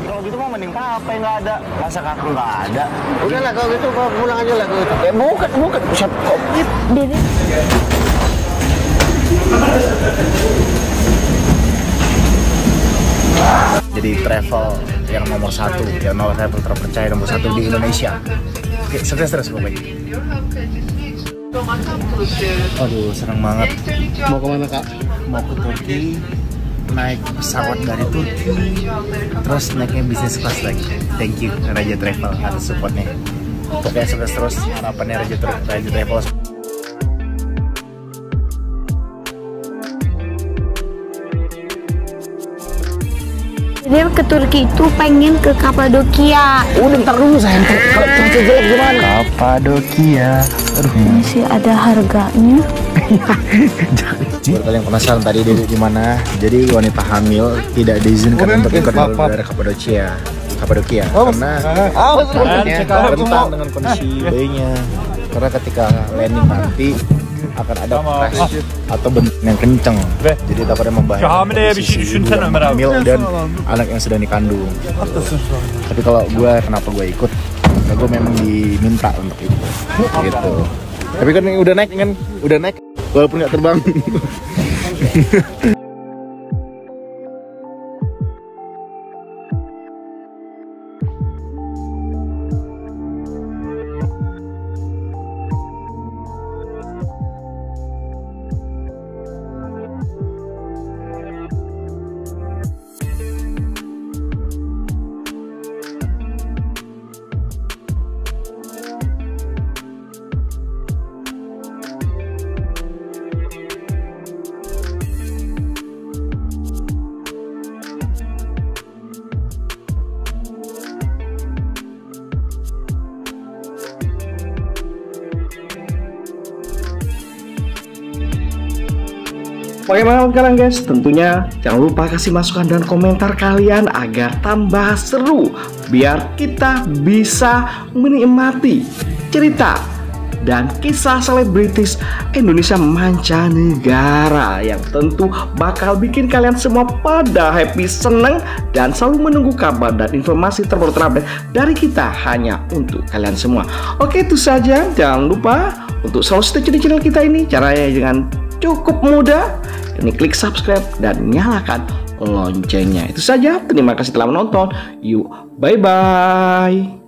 Kalau gitu mah mending apa nggak ada. Masa kakak nggak ada? Udahlah kalau gitu kau pulang aja lah kalau gitu. Bukan. Siapa kok? Dede. Jadi travel yang nomor satu, yang nomor travel terpercaya nomor satu di Indonesia. Oke, sukses terus pokoknya. Aduh, senang banget. Mau kemana kak? Mau ke Turki, naik pesawat dari Turki, terus naiknya bisnis class lagi. Thank you Raja Travel atas supportnya. Pokoknya sukses terus, harapannya Raja Travel. Dia ke Turki itu pengen ke Kapadokia. Udah ntar dulu sayang, kalau cuaca jelek gimana? Kapadokia. Aduh, Ini sih ada harganya. buat kalian penasaran tadi Dede di mana? Jadi wanita hamil tidak diizinkan untuk ikut daerah Kapadokia karena rentan dengan kondisi bayinya. Karena ketika landing nanti akan ada crash atau bentuk yang kenceng, jadi takutnya membahayakan posisi ibu yang hamil dan anak yang sedang dikandung. Tapi kalau kenapa gue ikut? Karena gue memang diminta untuk itu, gitu. Tapi kan udah naik, walaupun nggak terbang. Bagaimana sekarang guys? Tentunya jangan lupa kasih masukan dan komentar kalian agar tambah seru, biar kita bisa menikmati cerita dan kisah selebritis Indonesia mancanegara yang tentu bakal bikin kalian semua pada happy, seneng, dan selalu menunggu kabar dan informasi terbaru terupdate dari kita hanya untuk kalian semua. Oke, itu saja. Jangan lupa untuk selalu stay tune di channel kita ini. Caranya dengan cukup mudah. Ini klik subscribe dan nyalakan loncengnya. Itu saja. Terima kasih telah menonton. Yuk, bye-bye.